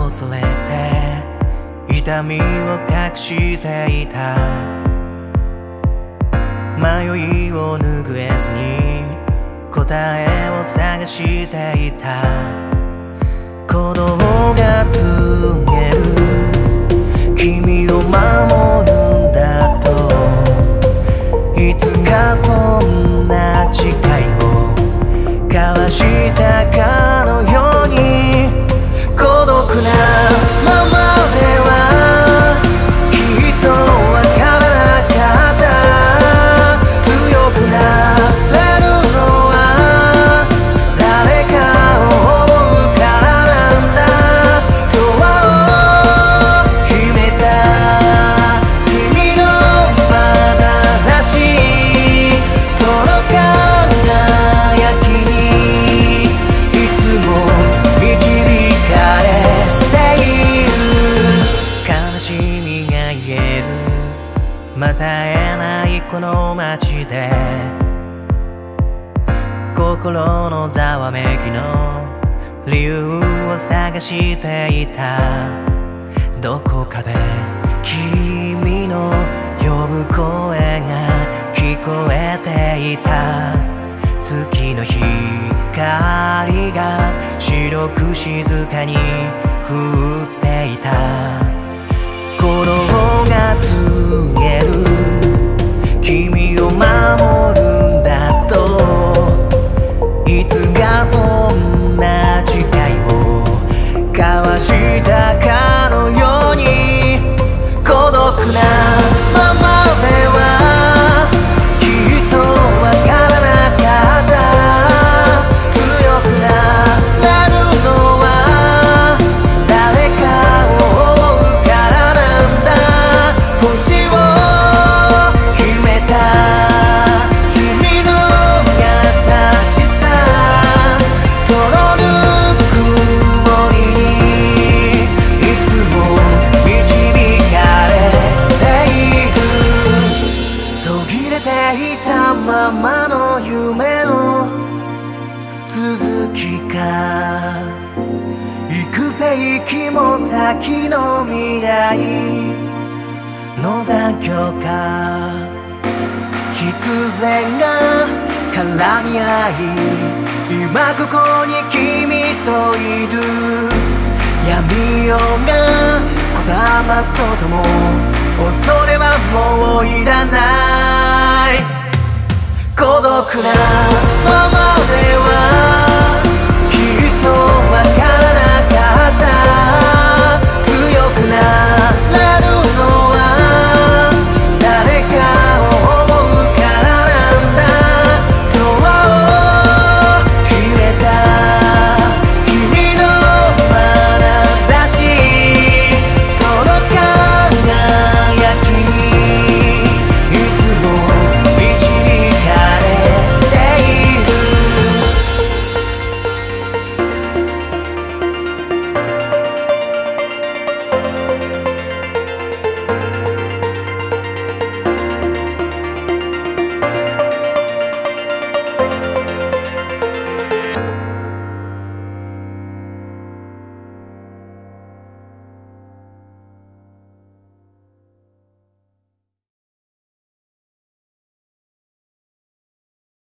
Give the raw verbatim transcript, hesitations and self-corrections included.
恐れて痛みを隠していた。迷いを拭えずに答えを探していた。鼓動が告げる君を守るんだと、いつかそんな誓いを交わしたかのように、孤独なままではきっとわからなかった。強くなれるのは誰かを思うからなんだ。ドアを秘めた君の眼差し、その輝きにいつも導かれている。悲しみが癒えるまざえないこの街で、心のざわめきの理由を探していた。どこかで君の呼ぶ声が聞こえていた。月の光が白く静かに降っていた。鼓動が告げる君を守るんだと、いつかそんな誓いを交わしたかのように、孤独なままではきっとわからなかった。強くなれるのは誰かを思うからなんだ。星を秘めた君の優しさ、そのぬくもりにいつも導かれている。途切れていたままの夢の続きか、幾世紀も先の未来の残響か。必然が絡み合い今ここに君といる。闇夜がこざまそうとも恐れはもういらない。孤独なままでは